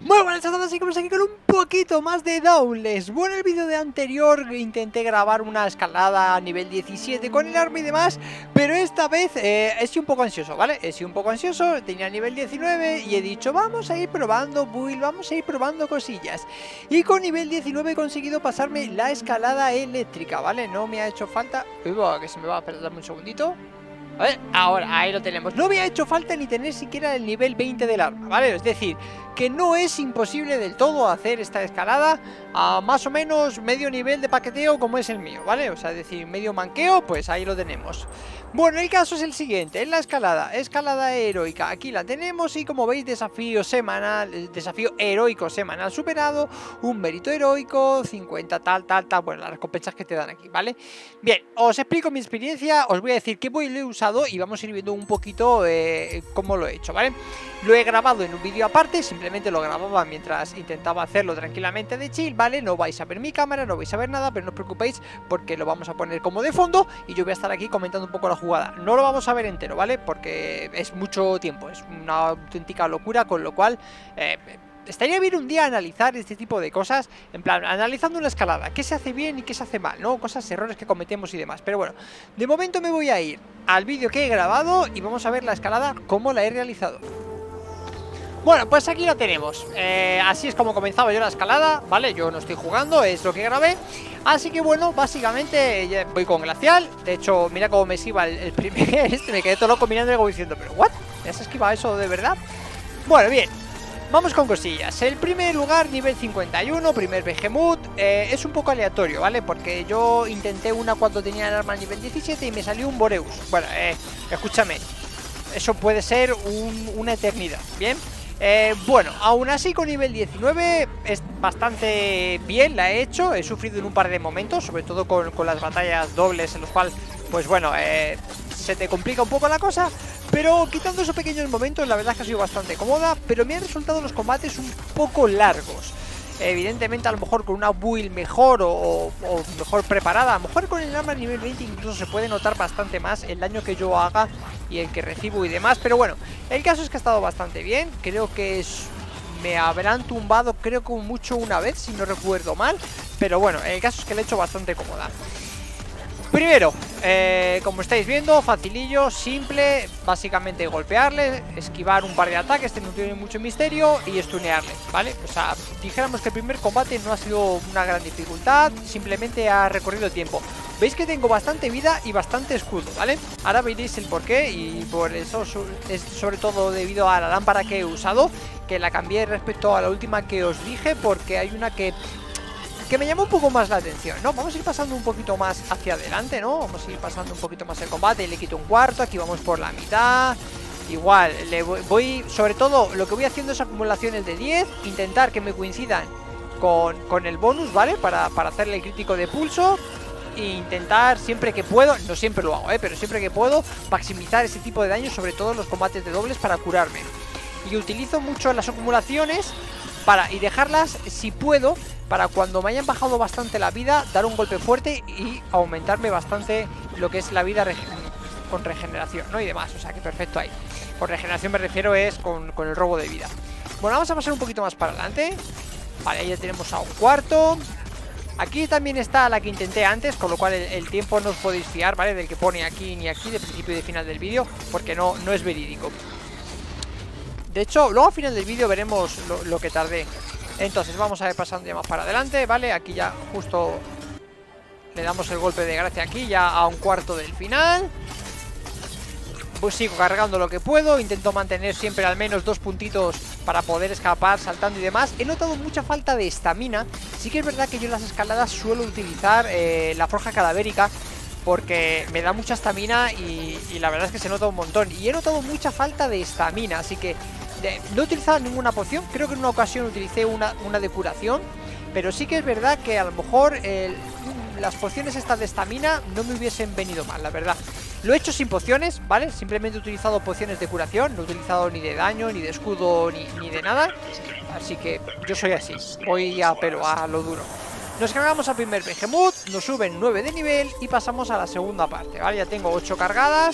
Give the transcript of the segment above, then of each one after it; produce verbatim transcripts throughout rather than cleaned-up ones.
Muy buenas a todos, y como aquí con un poquito más de Dauntless. Bueno, en el vídeo de anterior intenté grabar una escalada a nivel diecisiete con el arma y demás, pero esta vez eh, he sido un poco ansioso, ¿vale? He sido un poco ansioso, tenía nivel diecinueve y he dicho vamos a ir probando build, vamos a ir probando cosillas. Y con nivel diecinueve he conseguido pasarme la escalada eléctrica, ¿vale? No me ha hecho falta... Uy, que se me va a perder un segundito. A ver, ahora, ahí lo tenemos. No me ha hecho falta ni tener siquiera el nivel veinte del arma, ¿vale? Es decir, que no es imposible del todo hacer esta escalada a más o menos medio nivel de paqueteo como es el mío, ¿vale? O sea, es decir, medio manqueo, pues ahí lo tenemos. Bueno, el caso es el siguiente, en la escalada, escalada heroica, aquí la tenemos y como veis, desafío semanal, desafío heroico semanal superado, un mérito heroico, cincuenta tal, tal, tal, bueno, las recompensas que te dan aquí, ¿vale? Bien, os explico mi experiencia, os voy a decir qué voy lo he usado y vamos a ir viendo un poquito eh, cómo lo he hecho, ¿vale? Lo he grabado en un vídeo aparte, simplemente lo grababa mientras intentaba hacerlo tranquilamente de chill, ¿vale? No vais a ver mi cámara, no vais a ver nada, pero no os preocupéis porque lo vamos a poner como de fondo y yo voy a estar aquí comentando un poco la jugada. No lo vamos a ver entero, ¿vale? Porque es mucho tiempo, es una auténtica locura, con lo cual... Eh, estaría bien un día analizar este tipo de cosas, en plan, analizando una escalada, qué se hace bien y qué se hace mal, ¿no? Cosas, errores que cometemos y demás. Pero bueno, de momento me voy a ir al vídeo que he grabado y vamos a ver la escalada, cómo la he realizado. Bueno, pues aquí lo tenemos, eh, así es como comenzaba yo la escalada, ¿vale? Yo no estoy jugando, es lo que grabé. Así que bueno, básicamente voy con glacial. De hecho, mira cómo me esquiva el, el primer este, me quedé todo loco mirando y como diciendo, pero ¿what? ¿Me has esquivado eso de verdad? Bueno, bien, vamos con cosillas. El primer lugar, nivel cincuenta y uno, primer Behemoth, eh, es un poco aleatorio, ¿vale? Porque yo intenté una cuando tenía el arma a nivel diecisiete y me salió un Boreus. Bueno, eh, escúchame, eso puede ser un, una eternidad, ¿bien? Eh, bueno, aún así con nivel diecinueve es bastante bien, la he hecho. He sufrido en un par de momentos, sobre todo con, con las batallas dobles, en los cuales, pues bueno, eh, se te complica un poco la cosa. Pero quitando esos pequeños momentos, la verdad es que ha sido bastante cómoda. Pero me han resultado los combates un poco largos. Evidentemente a lo mejor con una build mejor o, o, o mejor preparada, a lo mejor con el arma nivel veinte incluso se puede notar bastante más el daño que yo haga y el que recibo y demás. Pero bueno, el caso es que ha estado bastante bien. Creo que es, me habrán tumbado creo que mucho una vez, si no recuerdo mal. Pero bueno, el caso es que le he hecho bastante cómoda. Primero, eh, como estáis viendo, facilillo, simple, básicamente golpearle, esquivar un par de ataques, este no tiene mucho misterio, y stunearle, ¿vale? O sea, dijéramos que el primer combate no ha sido una gran dificultad, simplemente ha recorrido tiempo. Veis que tengo bastante vida y bastante escudo, ¿vale? Ahora veréis el porqué y por eso es sobre todo debido a la lámpara que he usado, que la cambié respecto a la última que os dije, porque hay una que... que me llama un poco más la atención, ¿no? Vamos a ir pasando un poquito más hacia adelante, ¿no? Vamos a ir pasando un poquito más el combate. Le quito un cuarto, aquí vamos por la mitad. Igual, le voy, voy sobre todo, lo que voy haciendo es acumulaciones de diez. Intentar que me coincidan con, con el bonus, ¿vale? Para, para hacerle el crítico de pulso. E intentar siempre que puedo, no siempre lo hago, ¿eh? Pero siempre que puedo, maximizar ese tipo de daño, sobre todo en los combates de dobles, para curarme. Y utilizo mucho las acumulaciones para, y dejarlas, si puedo, para cuando me hayan bajado bastante la vida, dar un golpe fuerte y aumentarme bastante lo que es la vida reg con regeneración, ¿no? Y demás, o sea que perfecto ahí. Con regeneración me refiero es con, con el robo de vida. Bueno, vamos a pasar un poquito más para adelante. Vale, ahí ya tenemos a un cuarto. Aquí también está la que intenté antes, con lo cual el, el tiempo no os podéis fiar, ¿vale? Del que pone aquí ni aquí, de principio y de final del vídeo, porque no, no es verídico. De hecho, luego al final del vídeo veremos lo, lo que tardé. Entonces vamos a ir pasando ya más para adelante, ¿vale? Aquí ya justo le damos el golpe de gracia aquí, ya a un cuarto del final. Pues sigo cargando lo que puedo, intento mantener siempre al menos dos puntitos para poder escapar, saltando y demás. He notado mucha falta de estamina. Sí que es verdad que yo en las escaladas suelo utilizar eh, la forja cadavérica, porque me da mucha estamina y, y la verdad es que se nota un montón. Y he notado mucha falta de estamina, así que de, no he utilizado ninguna poción. Creo que en una ocasión utilicé una, una de curación, pero sí que es verdad que a lo mejor el, las pociones estas de estamina no me hubiesen venido mal, la verdad. Lo he hecho sin pociones, ¿vale? Simplemente he utilizado pociones de curación. No he utilizado ni de daño, ni de escudo, ni, ni de nada. Así que yo soy así, voy a pelo, a lo duro. Nos cargamos al primer Behemoth, nos suben nueve de nivel y pasamos a la segunda parte, ¿vale? Ya tengo ocho cargadas.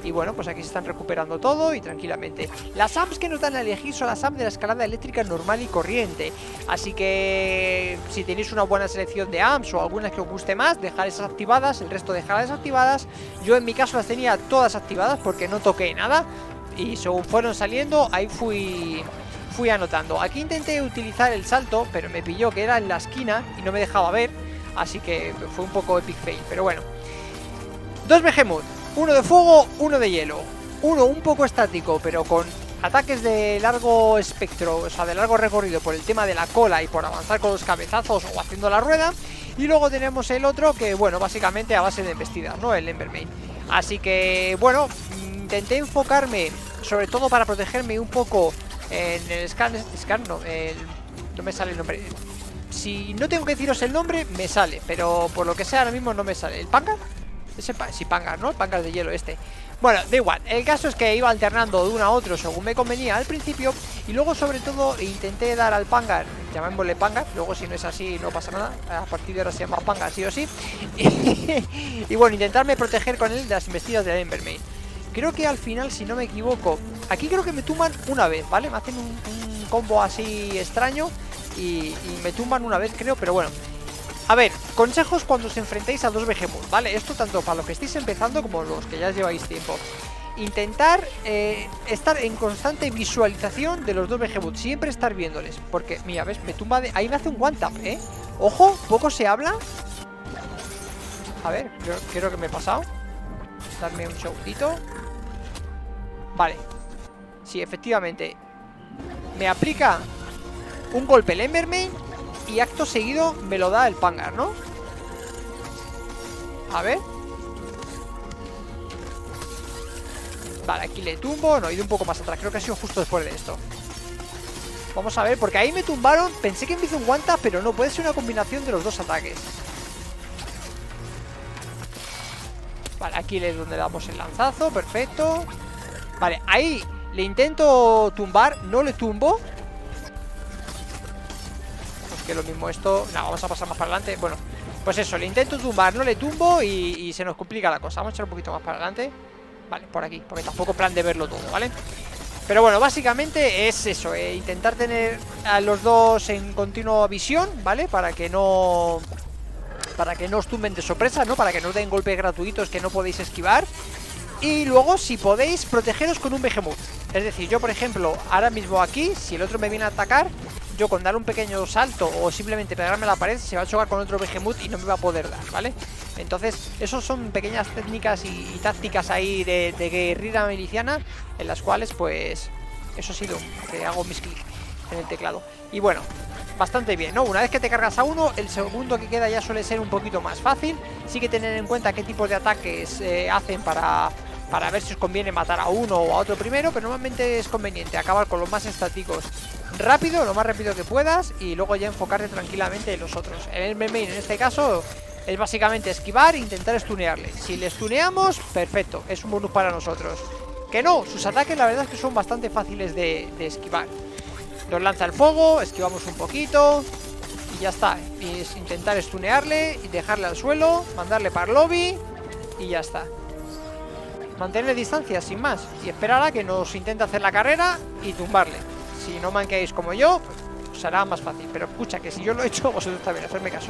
Y bueno, pues aquí se están recuperando todo y tranquilamente. Las A M Ps que nos dan a elegir son las A M P de la escalada eléctrica normal y corriente. Así que si tenéis una buena selección de A M Ps o algunas que os guste más, dejad esas activadas, el resto dejad desactivadas. Yo en mi caso las tenía todas activadas porque no toqué nada. Y según fueron saliendo, ahí fui... fui anotando. Aquí intenté utilizar el salto, pero me pilló que era en la esquina y no me dejaba ver, así que fue un poco epic fail, pero bueno. Dos Behemoth, uno de fuego, uno de hielo. Uno un poco estático, pero con ataques de largo espectro, o sea, de largo recorrido por el tema de la cola y por avanzar con los cabezazos o haciendo la rueda. Y luego tenemos el otro que, bueno, básicamente a base de embestidas, ¿no? El Embermane. Así que, bueno, intenté enfocarme, sobre todo para protegerme un poco en el scan, scan no, el, no me sale el nombre. Si no tengo que deciros el nombre, me sale, pero por lo que sea ahora mismo no me sale. ¿El Pangar? Ese pa sí, Pangar, ¿no? El Pangar de hielo este. Bueno, da igual, el caso es que iba alternando de uno a otro según me convenía al principio. Y luego sobre todo intenté dar al Pangar, llamémosle Pangar. Luego si no es así no pasa nada, a partir de ahora se llama Pangar sí o sí. Y, y bueno, intentarme proteger con él de las embestidas de Embermane. Creo que al final, si no me equivoco, aquí creo que me tumban una vez, ¿vale? Me hacen un, un combo así extraño y, y me tumban una vez, creo, pero bueno. A ver, consejos cuando os enfrentéis a dos Behemoth, ¿vale? Esto tanto para los que estéis empezando como los que ya lleváis tiempo. Intentar eh, estar en constante visualización de los dos Behemoth, siempre estar viéndoles. Porque, mira, ¿ves? Me tumba de... Ahí me hace un one tap, ¿eh? Ojo, poco se habla. A ver, creo, creo que me he pasado. Darme un segundito. Vale. Sí, efectivamente. Me aplica un golpe el Embermane y acto seguido me lo da el Pangar, ¿no? A ver. Vale, aquí le tumbo. No, he ido un poco más atrás. Creo que ha sido justo después de esto. Vamos a ver, porque ahí me tumbaron. Pensé que me hizo un one tap, pero no. Puede ser una combinación de los dos ataques. Vale, aquí es donde damos el lanzazo. Perfecto. Vale, ahí le intento tumbar. No le tumbo. Pues que lo mismo esto. No, vamos a pasar más para adelante. Bueno, pues eso, le intento tumbar. No le tumbo y, y se nos complica la cosa. Vamos a echar un poquito más para adelante. Vale, por aquí, porque tampoco plan de verlo todo, ¿vale? Pero bueno, básicamente es eso, eh, intentar tener a los dos en continua visión, ¿vale? Para que no... Para que no os tumben de sorpresa, ¿no? Para que no os den golpes gratuitos que no podéis esquivar. Y luego, si podéis, protegeros con un Behemoth. Es decir, yo por ejemplo, ahora mismo aquí, si el otro me viene a atacar, yo con dar un pequeño salto o simplemente pegarme a la pared, se va a chocar con otro Behemoth y no me va a poder dar, ¿vale? Entonces, esos son pequeñas técnicas y, y tácticas ahí de, de guerrilla miliciana, en las cuales, pues, eso ha sido que hago mis clics en el teclado. Y bueno, bastante bien, ¿no? Una vez que te cargas a uno, el segundo que queda ya suele ser un poquito más fácil. Sí que tener en cuenta qué tipos de ataques eh, hacen para... para ver si os conviene matar a uno o a otro primero, pero normalmente es conveniente acabar con los más estáticos rápido, lo más rápido que puedas, y luego ya enfocarte tranquilamente en los otros. El Embermane en este caso es básicamente esquivar e intentar stunearle. Si le stuneamos, perfecto, es un bonus para nosotros. Que no, sus ataques la verdad es que son bastante fáciles de, de esquivar. Nos lanza el fuego, esquivamos un poquito y ya está. Y es intentar stunearle y dejarle al suelo, mandarle para el lobby y ya está. Mantener distancia sin más y esperar a que nos intente hacer la carrera y tumbarle. Si no manqueáis como yo, pues será más fácil. Pero escucha, que si yo lo he hecho, vosotros también, hacerme caso.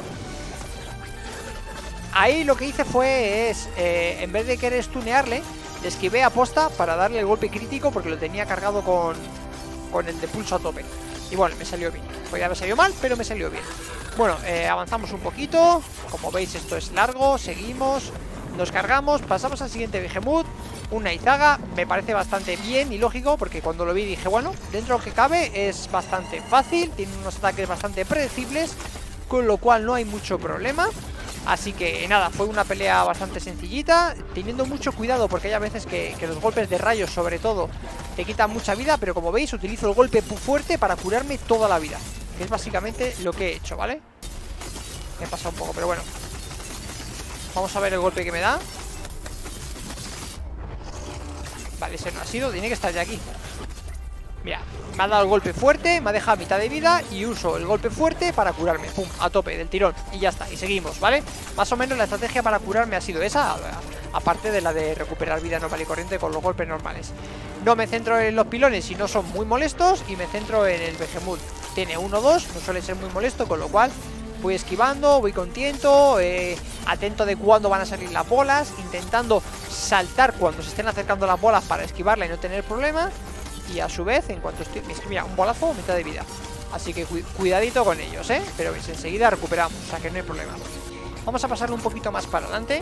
Ahí lo que hice fue es, eh, en vez de querer stunearle, le esquivé a posta para darle el golpe crítico porque lo tenía cargado con, con el de pulso a tope. Y bueno, me salió bien. Podría haber salido mal, pero me salió bien. Bueno, eh, avanzamos un poquito. Como veis, esto es largo. Seguimos. Nos cargamos, pasamos al siguiente Behemoth. Una Izaga, me parece bastante bien y lógico, porque cuando lo vi dije, bueno, dentro de lo que cabe es bastante fácil, tiene unos ataques bastante predecibles, con lo cual no hay mucho problema. Así que nada, fue una pelea bastante sencillita, teniendo mucho cuidado porque hay a veces que, que los golpes de rayos sobre todo te quitan mucha vida, pero como veis utilizo el golpe fuerte para curarme toda la vida, que es básicamente lo que he hecho, ¿vale? Me he pasado un poco, pero bueno. Vamos a ver el golpe que me da. Vale, ese no ha sido, tiene que estar ya aquí. Mira, me ha dado el golpe fuerte, me ha dejado a mitad de vida y uso el golpe fuerte para curarme. Pum, a tope, del tirón. Y ya está, y seguimos, ¿vale? Más o menos la estrategia para curarme ha sido esa. aparte de la de recuperar vida normal y corriente con los golpes normales. No me centro en los pilones si no son muy molestos, y me centro en el Behemoth. Tiene uno dos, no suele ser muy molesto, con lo cual voy esquivando, voy con tiento, eh, atento de cuándo van a salir las bolas, intentando saltar cuando se estén acercando las bolas para esquivarla y no tener problemas. Y a su vez, en cuanto estoy... Es que mira, un bolazo, mitad de vida. Así que cu cuidadito con ellos, ¿eh? Pero veis, enseguida recuperamos, o sea que no hay problema. Vamos a pasarlo un poquito más para adelante.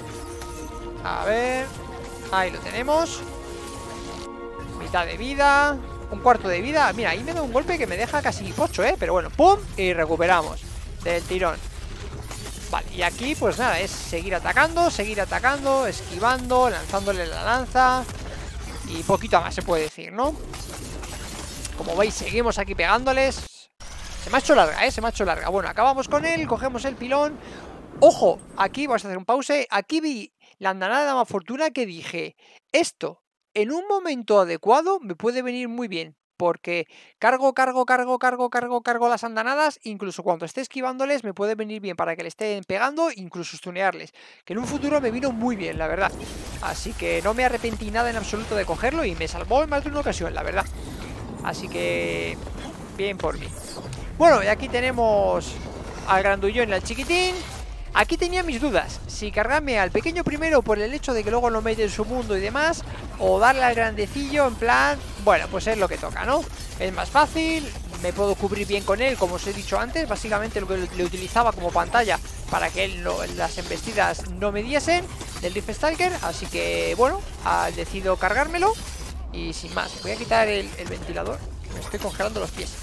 A ver... Ahí lo tenemos. Mitad de vida, un cuarto de vida. Mira, ahí me da un golpe que me deja casi pocho, ¿eh? Pero bueno, ¡pum! Y recuperamos del tirón. Vale, y aquí pues nada, es seguir atacando, seguir atacando, esquivando, lanzándole la lanza. Y poquito más se puede decir, ¿no? Como veis, seguimos aquí pegándoles. Se me ha hecho larga, ¿eh? Se me ha hecho larga. Bueno, acabamos con él, cogemos el pilón. Ojo, aquí vamos a hacer un pause. Aquí vi la andanada de Dama Fortuna que dije, esto en un momento adecuado me puede venir muy bien, porque cargo, cargo, cargo, cargo, cargo, cargo las andanadas, incluso cuando esté esquivándoles me puede venir bien para que le estén pegando, incluso stunearles, que en un futuro me vino muy bien, la verdad. Así que no me arrepentí nada en absoluto de cogerlo y me salvó en más de una ocasión, la verdad. Así que bien por mí. Bueno, y aquí tenemos al grandullón y al chiquitín. Aquí tenía mis dudas, si cargarme al pequeño primero por el hecho de que luego lo mete en su mundo y demás, o darle al grandecillo en plan, bueno, pues es lo que toca, ¿no? Es más fácil, me puedo cubrir bien con él, como os he dicho antes, básicamente lo que le utilizaba como pantalla para que él no, las embestidas no me diesen del Rift Stalker, así que bueno, decido cargármelo y sin más. Voy a quitar el, el ventilador, que me estoy congelando los pies.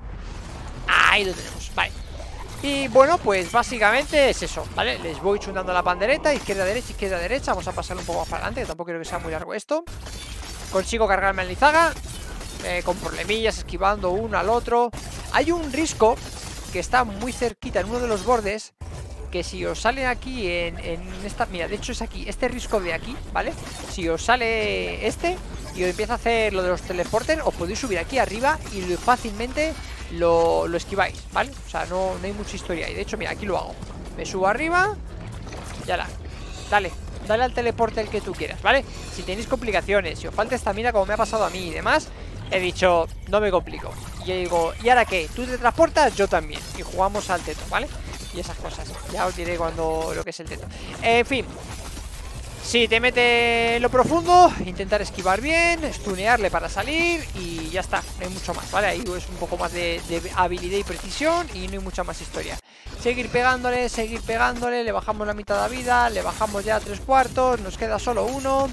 Ahí lo tenemos, vale. Y bueno, pues básicamente es eso, ¿vale? Les voy chundando la pandereta, izquierda, derecha, izquierda, derecha. Vamos a pasarlo un poco más para adelante, que tampoco quiero que sea muy largo esto. Consigo cargarme al Lizaga, eh, con problemillas, esquivando uno al otro. Hay un risco que está muy cerquita en uno de los bordes, que si os sale aquí en, en esta... Mira, de hecho es aquí, este risco de aquí, ¿vale? Si os sale este y os empieza a hacer lo de los teleporters, os podéis subir aquí arriba y fácilmente... Lo, lo esquiváis, ¿vale? O sea, no, no hay mucha historia. Y de hecho, mira, aquí lo hago. Me subo arriba. Ya la. Dale, dale al teleporte el que tú quieras, ¿vale? Si tenéis complicaciones, si os falta estamina como me ha pasado a mí y demás, he dicho, no me complico. Y yo digo, ¿y ahora qué? ¿Tú te transportas? Yo también. Y jugamos al teto, ¿vale? Y esas cosas. Ya os diré cuando lo que es el teto. Eh, en fin. Si te mete en lo profundo, intentar esquivar bien, stunearle para salir y ya está, no hay mucho más, ¿vale? Ahí es un poco más de, de habilidad y precisión y no hay mucha más historia. Seguir pegándole, seguir pegándole, le bajamos la mitad de vida, le bajamos ya tres cuartos, nos queda solo uno.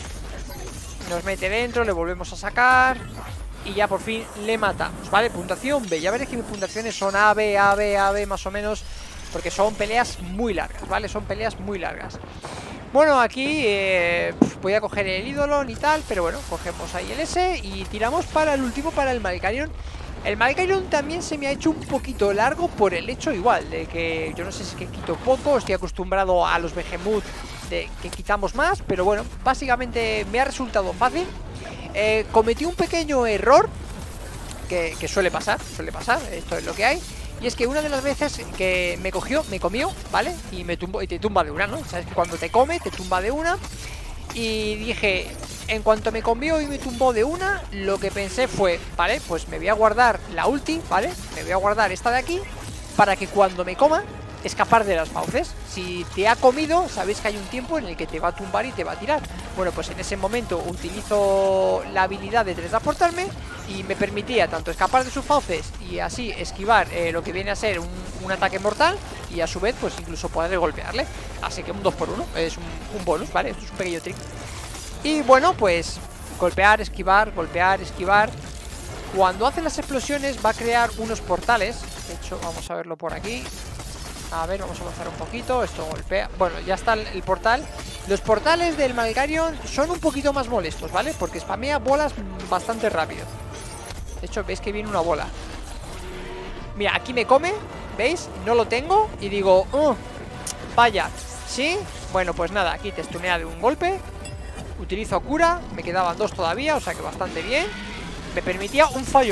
Nos mete dentro, le volvemos a sacar y ya por fin le matamos, ¿vale? Puntuación B, ya veréis que mis puntuaciones son A, B, A, B, A, B más o menos, porque son peleas muy largas, ¿vale? Son peleas muy largas. Bueno, aquí eh, voy a coger el ídolo y tal, pero bueno, cogemos ahí el S y tiramos para el último, para el Malkavion. El Malkavion también se me ha hecho un poquito largo por el hecho igual, de que yo no sé si es que quito poco, estoy acostumbrado a los Behemoth de que quitamos más, pero bueno, básicamente me ha resultado fácil. Eh, cometí un pequeño error, que, que suele pasar, suele pasar, esto es lo que hay. Y es que una de las veces que me cogió, me comió, ¿vale? Y me tumbó, y te tumba de una, ¿no? Sabes que cuando te come, te tumba de una. Y dije, en cuanto me comió y me tumbó de una, lo que pensé fue, vale, pues me voy a guardar la ulti, ¿vale? Me voy a guardar esta de aquí, para que cuando me coma, escapar de las fauces. Si te ha comido, sabéis que hay un tiempo en el que te va a tumbar y te va a tirar. Bueno, pues en ese momento utilizo la habilidad de teletransportarme y me permitía tanto escapar de sus fauces y así esquivar eh, lo que viene a ser un, un ataque mortal y a su vez pues incluso poder golpearle. Así que un dos por uno es un, un bonus, ¿vale? Esto es un pequeño trick. Y bueno, pues golpear, esquivar, golpear, esquivar. Cuando hace las explosiones va a crear unos portales. De hecho, vamos a verlo por aquí. A ver, vamos a avanzar un poquito. Esto golpea. Bueno, ya está el, el portal. Los portales del Malkavion son un poquito más molestos, ¿vale? Porque spamea bolas bastante rápido. De hecho, veis que viene una bola. Mira, aquí me come, ¿veis? No lo tengo y digo, oh, vaya, ¿sí? Bueno, pues nada, aquí te stunea de un golpe. Utilizo cura, me quedaban dos todavía, o sea que bastante bien. Me permitía un fallo más.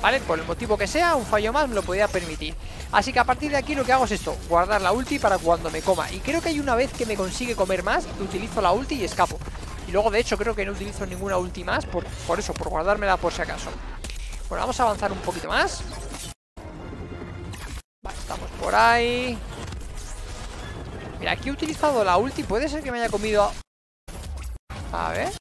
¿vale? Por el motivo que sea, un fallo más me lo podía permitir. Así que a partir de aquí lo que hago es esto, guardar la ulti para cuando me coma. Y creo que hay una vez que me consigue comer más, utilizo la ulti y escapo. Y luego de hecho creo que no utilizo ninguna ulti más, por, por eso, por guardármela por si acaso. Bueno, vamos a avanzar un poquito más. Vale, estamos por ahí. Mira, aquí he utilizado la ulti, puede ser que me haya comido... A ver.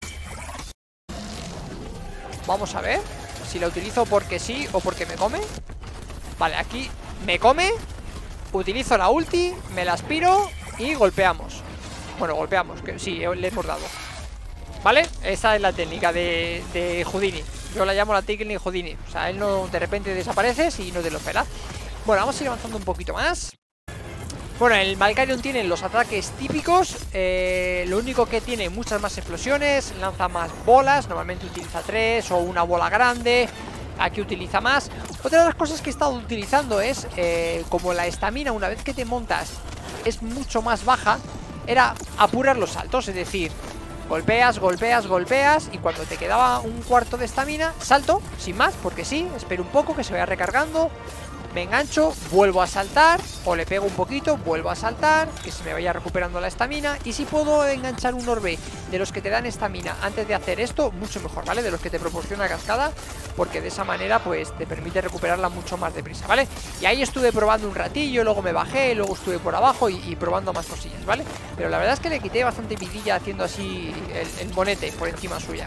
Vamos a ver si la utilizo porque sí o porque me come. Vale, aquí me come. Utilizo la ulti, me la aspiro y golpeamos. Bueno, golpeamos, que sí, le hemos dado. ¿Vale? Esa es la técnica de, de Houdini. Yo la llamo la técnica Houdini. O sea, él no de repente desapareces y no te lo esperas. Bueno, vamos a ir avanzando un poquito más. Bueno, el Malkarion tiene los ataques típicos, eh, lo único que tiene muchas más explosiones, lanza más bolas, normalmente utiliza tres o una bola grande, aquí utiliza más. Otra de las cosas que he estado utilizando es, eh, como la estamina una vez que te montas es mucho más baja, era apurar los saltos, es decir, golpeas, golpeas, golpeas y cuando te quedaba un cuarto de estamina, salto, sin más, porque sí, espero un poco que se vaya recargando. Me engancho, vuelvo a saltar, o le pego un poquito, vuelvo a saltar, que se me vaya recuperando la estamina. Y si puedo enganchar un orbe de los que te dan estamina antes de hacer esto, mucho mejor, ¿vale? De los que te proporciona cascada, porque de esa manera pues te permite recuperarla mucho más deprisa, ¿vale? Y ahí estuve probando un ratillo, luego me bajé, luego estuve por abajo y, y probando más cosillas, ¿vale? Pero la verdad es que le quité bastante vidilla haciendo así el, el monete por encima suya.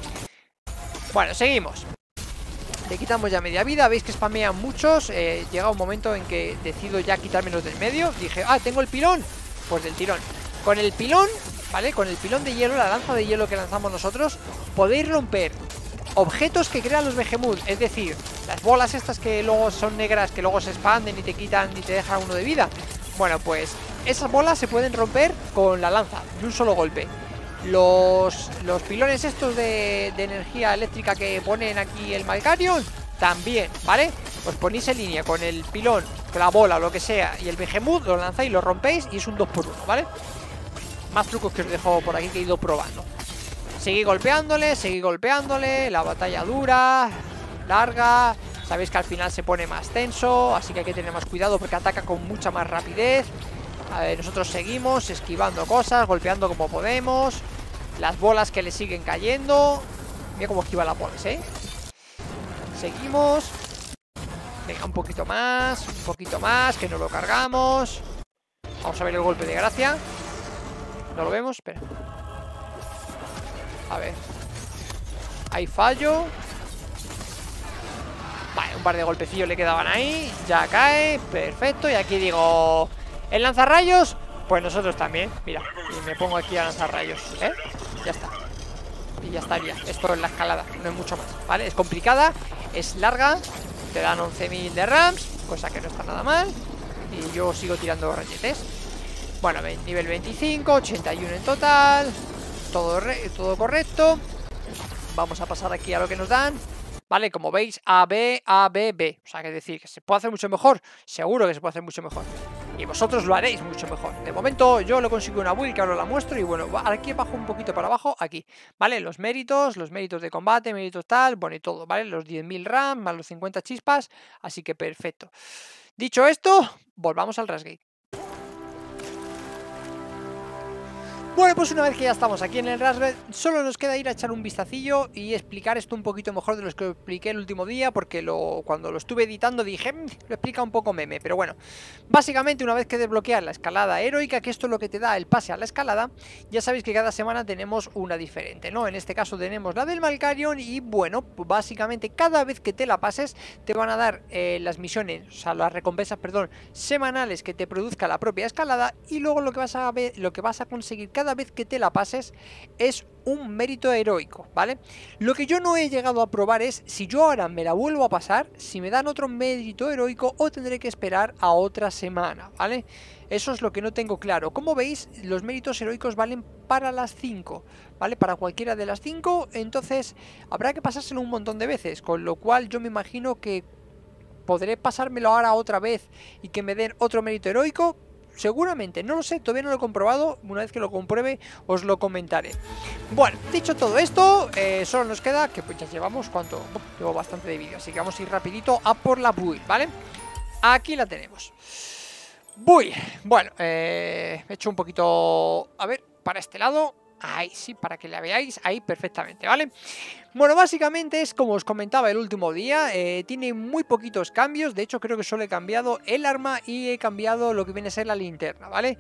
Bueno, seguimos. Le quitamos ya media vida, veis que spamean muchos. eh, Llega un momento en que decido ya quitármelos del medio. Dije, ah, tengo el pilón, pues del tirón. Con el pilón, ¿vale? Con el pilón de hielo, la lanza de hielo que lanzamos nosotros, podéis romper objetos que crean los Behemoth. Es decir, las bolas estas que luego son negras, que luego se expanden y te quitan y te dejan uno de vida. Bueno, pues esas bolas se pueden romper con la lanza de un solo golpe. Los, los pilones estos de, de energía eléctrica que ponen aquí el Malkarion, también, ¿vale? Os ponéis en línea con el pilón, con la bola o lo que sea, y el Behemoth, lo lanzáis, lo rompéis y es un dos por uno, ¿vale? Más trucos que os dejo por aquí que he ido probando. Seguid golpeándole, seguid golpeándole. La batalla dura, larga. Sabéis que al final se pone más tenso, así que hay que tener más cuidado porque ataca con mucha más rapidez. A ver, nosotros seguimos esquivando cosas, golpeando como podemos. Las bolas que le siguen cayendo. Mira cómo esquiva las bolas, ¿eh? Seguimos. Venga, un poquito más, un poquito más, que no lo cargamos. Vamos a ver el golpe de gracia. ¿No lo vemos? Espera. A ver. Hay fallo. Vale, un par de golpecillos le quedaban ahí. Ya cae, perfecto. Y aquí digo, ¿el lanzarrayos? Pues nosotros también, mira. Y me pongo aquí a lanzar rayos, ¿eh? Ya está. Y ya estaría, esto es la escalada, no es mucho más, ¿vale? Es complicada, es larga. Te dan once mil de rams, cosa que no está nada mal. Y yo sigo tirando rayetes. Bueno, nivel veinticinco, ochenta y uno en total. Todo, re, todo correcto. Vamos a pasar aquí a lo que nos dan. Vale, como veis, A, B, A, B, B. O sea, que decir que se puede hacer mucho mejor. Seguro que se puede hacer mucho mejor. Y vosotros lo haréis mucho mejor. De momento yo lo consigo una build que ahora la muestro. Y bueno, aquí bajo un poquito para abajo, aquí. Vale, los méritos, los méritos de combate, méritos tal, bueno y todo, ¿vale? Los diez mil RAM más los cincuenta chispas. Así que perfecto. Dicho esto, volvamos al Rashgate. Bueno, pues una vez que ya estamos aquí en el Rashgate, solo nos queda ir a echar un vistacillo y explicar esto un poquito mejor de lo que expliqué el último día, porque lo, cuando lo estuve editando dije, mmm, lo explica un poco meme, pero bueno. Básicamente, una vez que desbloqueas la escalada heroica, que esto es lo que te da el pase a la escalada, ya sabéis que cada semana tenemos una diferente, ¿no? En este caso tenemos la del Malkarion y bueno, pues básicamente cada vez que te la pases te van a dar eh, las misiones, o sea, las recompensas, perdón, semanales que te produzca la propia escalada y luego lo que vas a ver, lo que vas a conseguir cada Cada vez que te la pases es un mérito heroico, ¿vale? Lo que yo no he llegado a probar es si yo ahora me la vuelvo a pasar, si me dan otro mérito heroico o tendré que esperar a otra semana, ¿vale? Eso es lo que no tengo claro. Como veis, los méritos heroicos valen para las cinco, ¿vale? Para cualquiera de las cinco, entonces habrá que pasárselo un montón de veces, con lo cual yo me imagino que podré pasármelo ahora otra vez y que me den otro mérito heroico. seguramente, no lo sé, todavía no lo he comprobado. Una vez que lo compruebe os lo comentaré. Bueno, dicho todo esto, eh, solo nos queda que pues ya llevamos, ¿cuánto? Uf, llevo bastante de vídeo, así que vamos a ir rapidito a por la build, ¿vale? Aquí la tenemos. Build, bueno, eh, he hecho un poquito, a ver, para este lado. Ahí, sí, para que la veáis ahí perfectamente, ¿vale? Bueno, básicamente es como os comentaba el último día, eh, tiene muy poquitos cambios. De hecho creo que solo he cambiado el arma y he cambiado lo que viene a ser la linterna, ¿vale?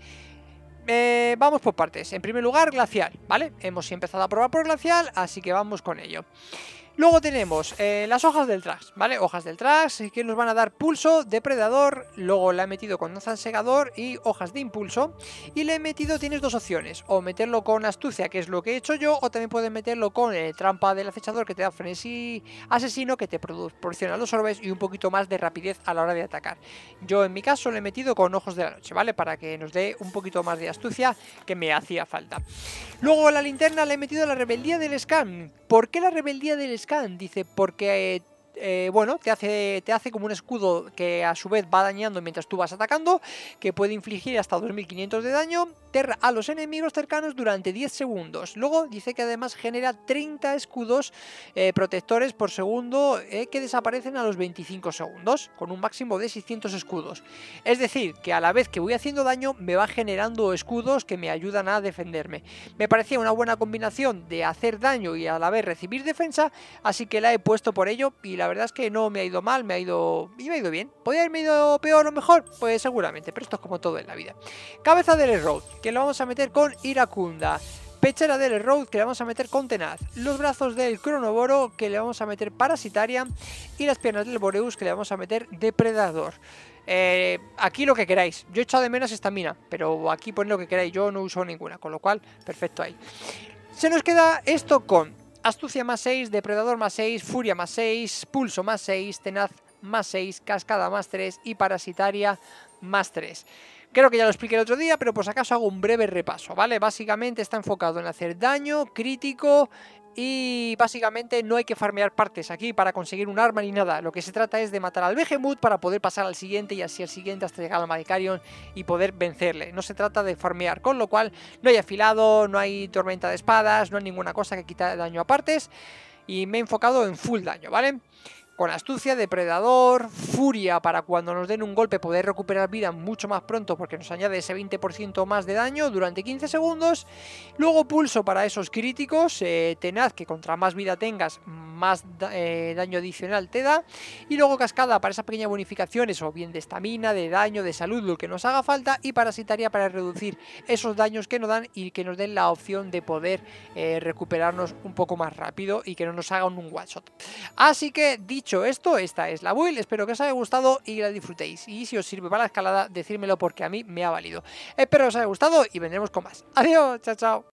Eh, vamos por partes. En primer lugar, glacial, ¿vale? Hemos empezado a probar por glacial, así que vamos con ello. Luego tenemos eh, las hojas del trash, ¿vale? Hojas del trash que nos van a dar pulso, depredador. Luego la he metido con danza segador y hojas de impulso. Y le he metido, tienes dos opciones: o meterlo con astucia, que es lo que he hecho yo, o también puedes meterlo con eh, trampa del acechador, que te da frenesí asesino, que te produ proporciona los orbes y un poquito más de rapidez a la hora de atacar. Yo en mi caso le he metido con ojos de la noche, ¿vale? Para que nos dé un poquito más de astucia, que me hacía falta. Luego a la linterna le he metido la rebeldía del scan. ¿Por qué la rebeldía del scan? Dice, porque... Eh, Eh, bueno, te hace, te hace como un escudo que a su vez va dañando mientras tú vas atacando, que puede infligir hasta dos mil quinientos de daño a los enemigos cercanos durante diez segundos. Luego dice que además genera treinta escudos eh, protectores por segundo eh, que desaparecen a los veinticinco segundos, con un máximo de seiscientos escudos. Es decir, que a la vez que voy haciendo daño me va generando escudos que me ayudan a defenderme. Me parecía una buena combinación de hacer daño y a la vez recibir defensa, así que la he puesto por ello y la La verdad es que no me ha ido mal, me ha ido, y me ha ido bien. ¿Podría haberme ido peor o mejor? Pues seguramente, pero esto es como todo en la vida. Cabeza del Road, que lo vamos a meter con Iracunda. Pechera del Road, que le vamos a meter con Tenaz. Los brazos del Cronoboro, que le vamos a meter Parasitaria. Y las piernas del Boreus, que le vamos a meter Depredador. Eh, aquí lo que queráis. Yo he echado de menos estamina, pero aquí poned lo que queráis. Yo no uso ninguna, con lo cual, perfecto ahí. Se nos queda esto con astucia más seis, depredador más seis, furia más seis, pulso más seis, tenaz más seis, cascada más tres y parasitaria más tres. Creo que ya lo expliqué el otro día, pero por si acaso hago un breve repaso, ¿vale? Básicamente está enfocado en hacer daño crítico y básicamente no hay que farmear partes aquí para conseguir un arma ni nada. Lo que se trata es de matar al Behemoth para poder pasar al siguiente y así al siguiente hasta llegar al Maricarion y poder vencerle. No se trata de farmear, con lo cual no hay afilado, no hay tormenta de espadas, no hay ninguna cosa que quita daño a partes y me he enfocado en full daño, ¿vale? Con astucia, depredador, furia para cuando nos den un golpe poder recuperar vida mucho más pronto porque nos añade ese veinte por ciento más de daño durante quince segundos. Luego pulso para esos críticos, eh, tenaz, que contra más vida tengas más da eh, daño adicional te da. Y luego cascada para esas pequeñas bonificaciones o bien de estamina, de daño, de salud, lo que nos haga falta. Y parasitaria para reducir esos daños que nos dan y que nos den la opción de poder eh, recuperarnos un poco más rápido y que no nos hagan un one shot. Así que dicho Dicho esto, esta es la build, espero que os haya gustado y que la disfrutéis. Y si os sirve para la escalada, decírmelo porque a mí me ha valido. Espero que os haya gustado y vendremos con más. Adiós, chao, chao.